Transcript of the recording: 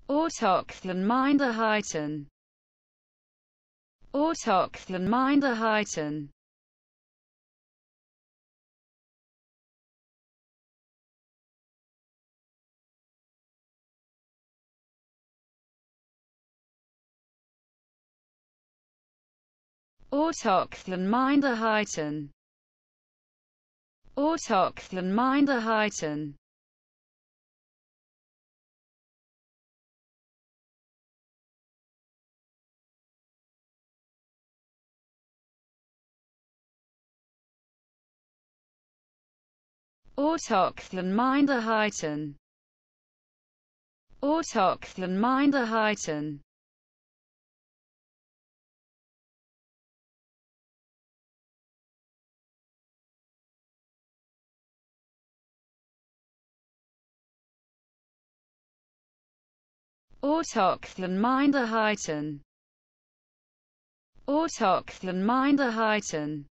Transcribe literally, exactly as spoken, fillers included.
Autochthonen Minderheiten. Autochthonen Minderheiten. Autochthonen Minderheiten. Autochthonen Minderheiten. Autochthonen Minderheiten. Autochthonen Minderheiten. Autochthonen Minderheiten. Autochthonen Minderheiten.